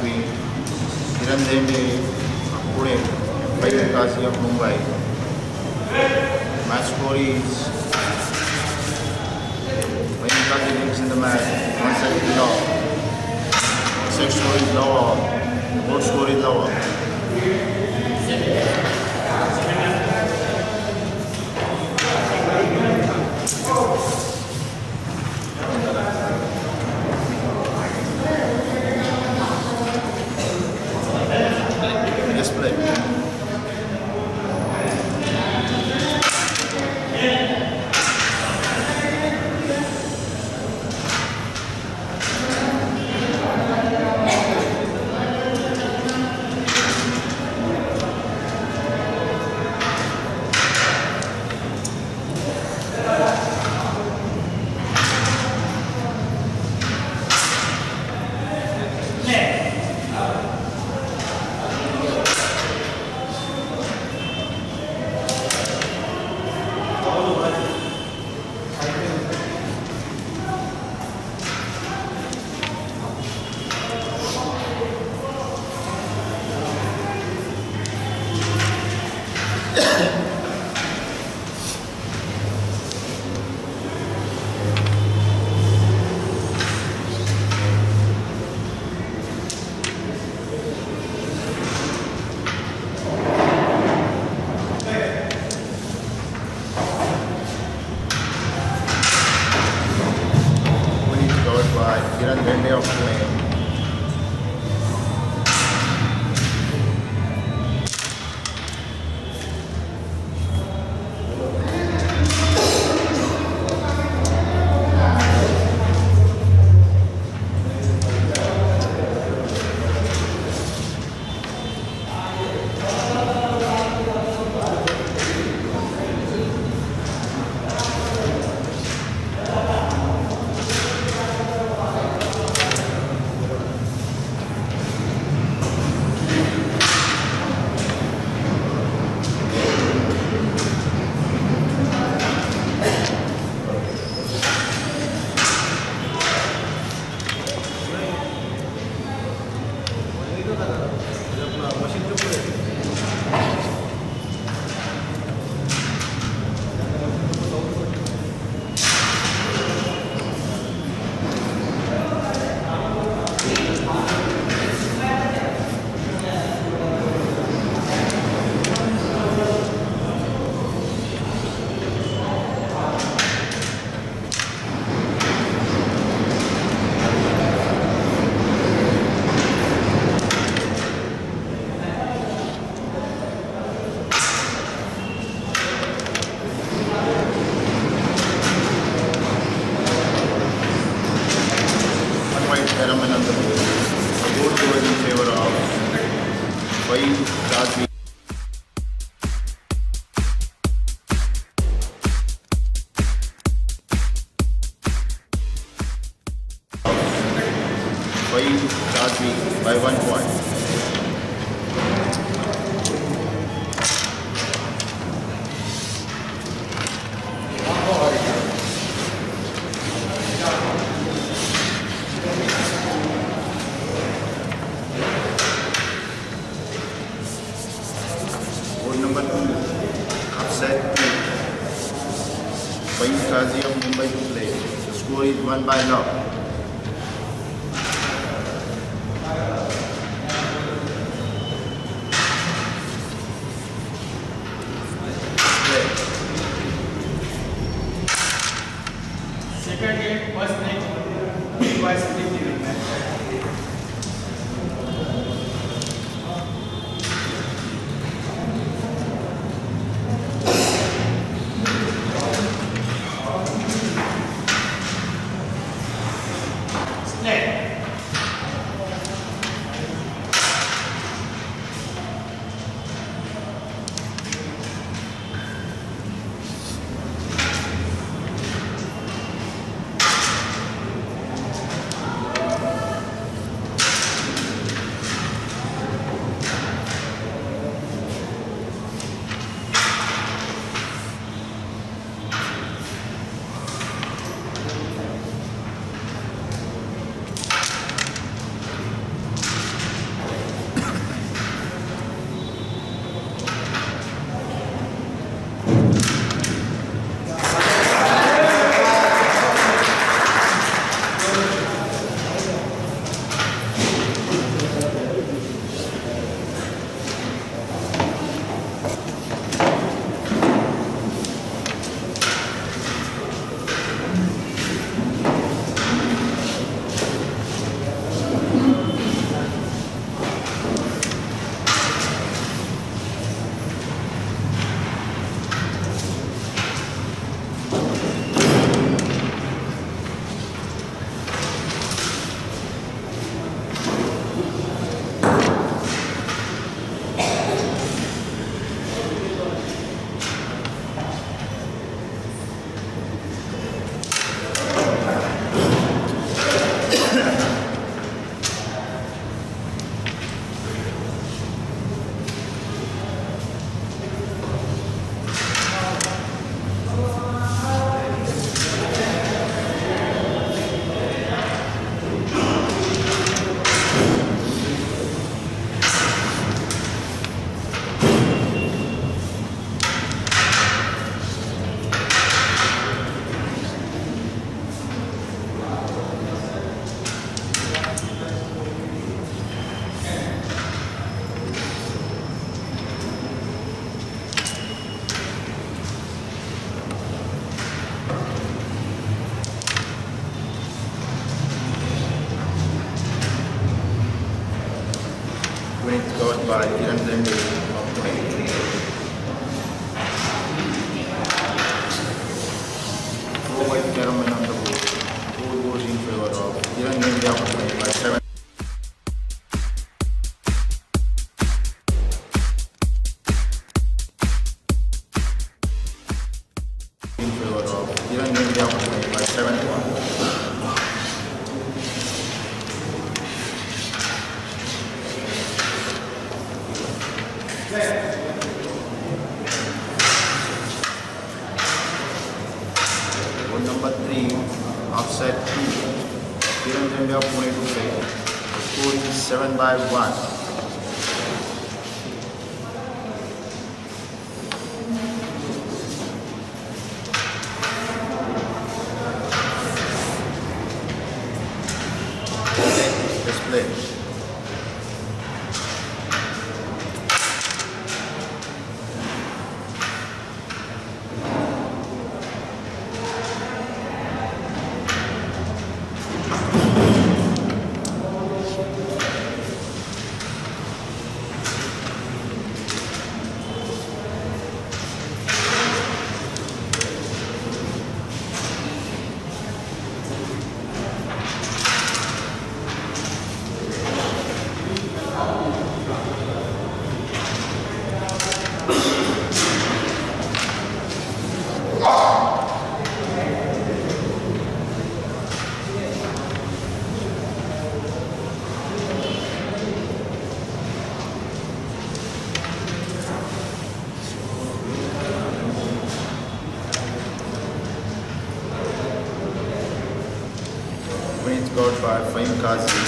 between Kiran Dembe of Pune and Faisal Qazi of Mumbai. Match score is Faisal Qazi wins in the match, 1 set to low. Set score is lower, board score is lower. Kiran Dembe of Pune. Qazi by 1 point. Board number 2, upset Faisal Qazi of Mumbai to play. The score is 1 by now. Second game, first night, twice leaving match. Winning scored by Kiran Zende of Pune. Four white caramel on the board. Four goes in favor of Kiran Zende of Pune by 7. In favor of Kiran Zende of Pune by 7-1. Number 3, offset 2. Kiran Zende of Pune to play. The score is 7-1. Display. Winning scored by Fahim Kazi.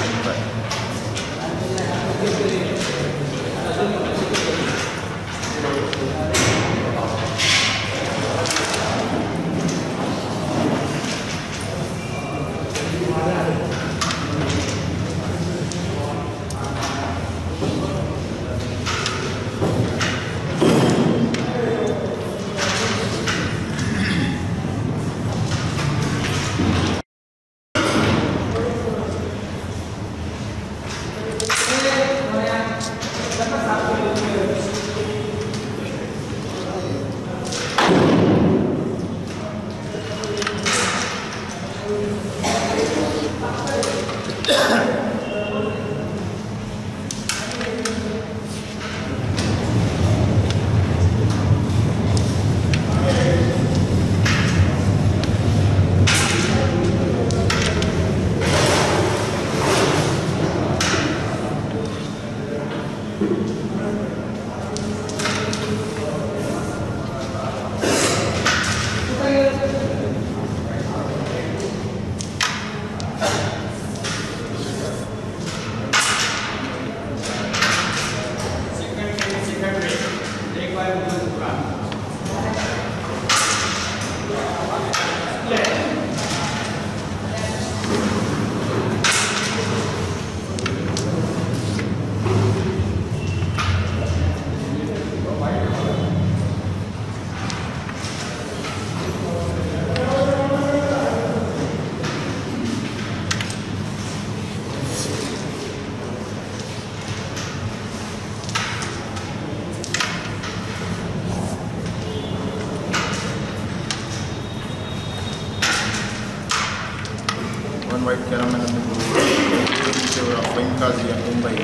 One white caramel on the board. In favor of Fahim Kazi and Mumbai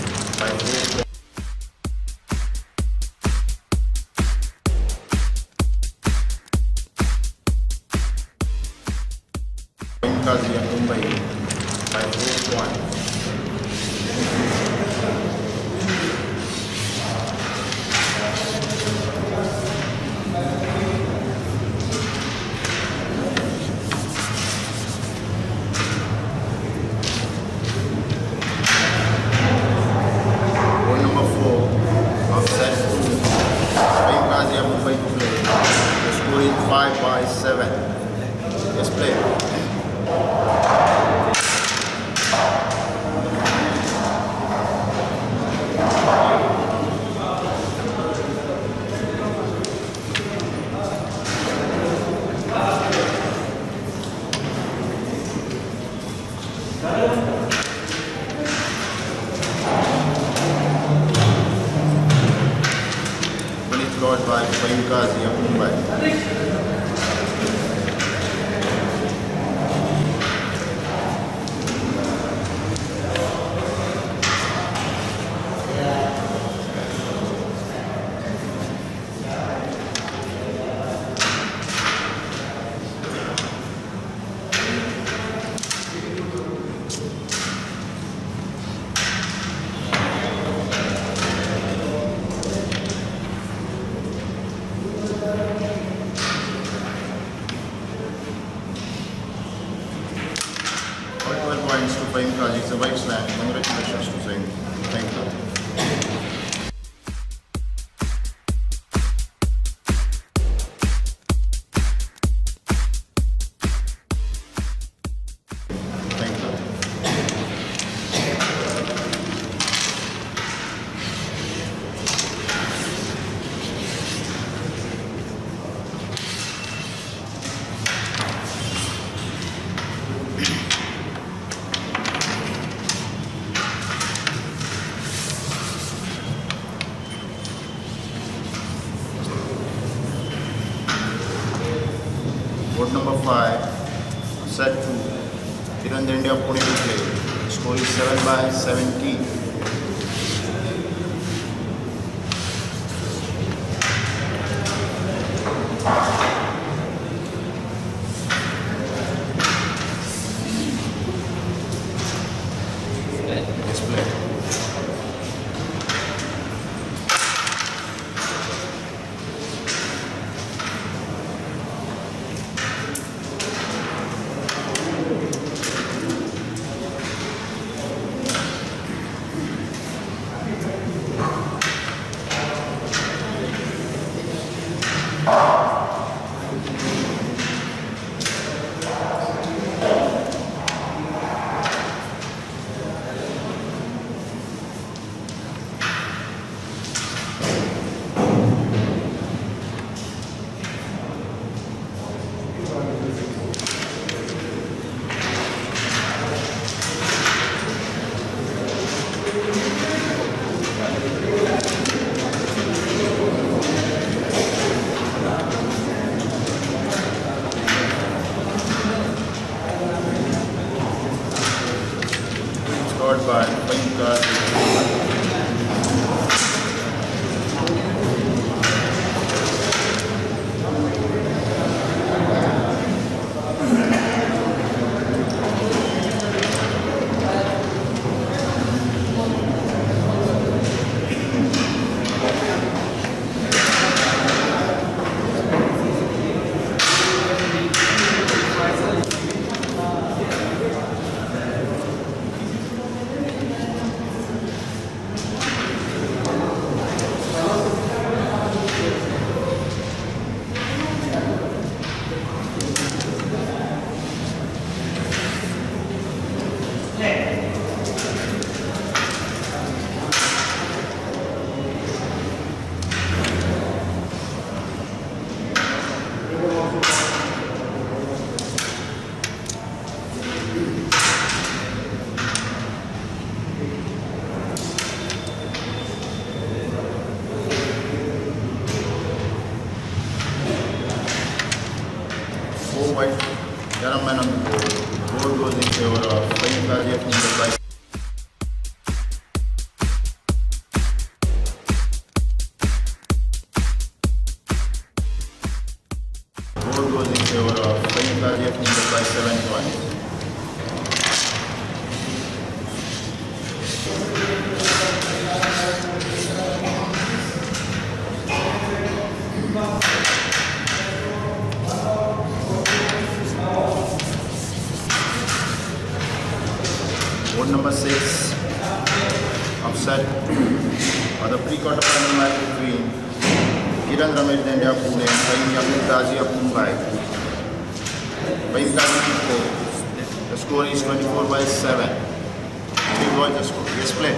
by 4. Fahim Kazi and Mumbai by 4-1. Fahim Kazi of Mumbai. Points to Fahim Kazi. It's a white slam. Congratulations to Fahim. Thank you. Thank you. Board number 5, set 2, Kiran India Pune to play. Score is 7/17. Display. Scored by Fahim Kazi. White, Yaram man on the board. Board goes in favor of Fahim Kazi of Mumbai. Board goes in favor of Fahim Kazi of Mumbai by 7 points. Board number 6, upset or the pre-quarter final match between Kiran Ramesh India Pune and Fahim Kazi of Mumbai. Fahim Kazi to play. The score is 24/7. Please watch the score. Yes, play.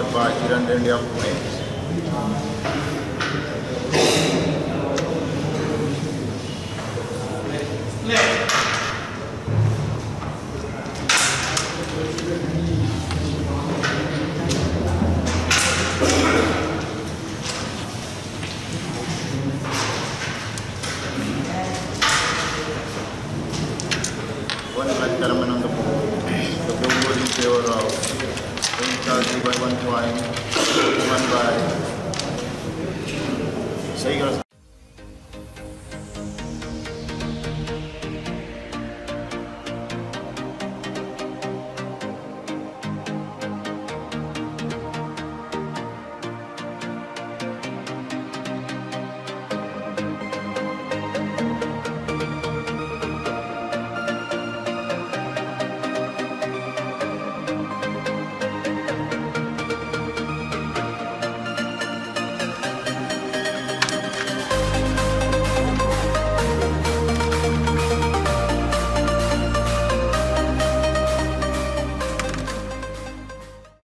scored by Kirandra India Pune. One match element on the board. The board was in favor of Kazi by 1 point, won by Sahi